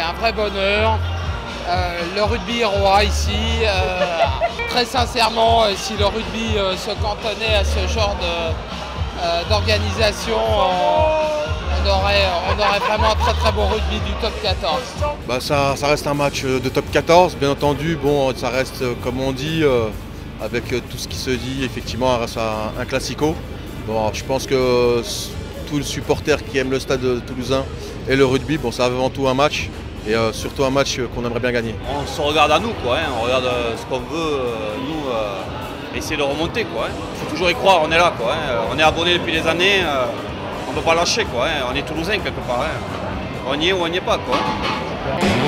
un vrai bonheur. Le rugby est roi ici. Très sincèrement, si le rugby se cantonnait à ce genre d'organisation, on aurait vraiment un très très bon rugby du top 14. Bah ça reste un match de top 14, bien entendu. Bon, ça reste, comme on dit, avec tout ce qui se dit, effectivement, ça reste un classico. Bon, alors, je pense que tous les supporters qui aiment le stade toulousain et le rugby, bon, c'est avant tout un match. Et surtout un match qu'on aimerait bien gagner. On se regarde à nous, quoi, hein. On regarde ce qu'on veut, nous, essayer de remonter. Il faut toujours y croire, on est là. Quoi, hein. On est abonné depuis des années, on ne peut pas lâcher. Quoi, hein. On est Toulousain quelque part. Hein. On y est ou on n'y est pas. Quoi.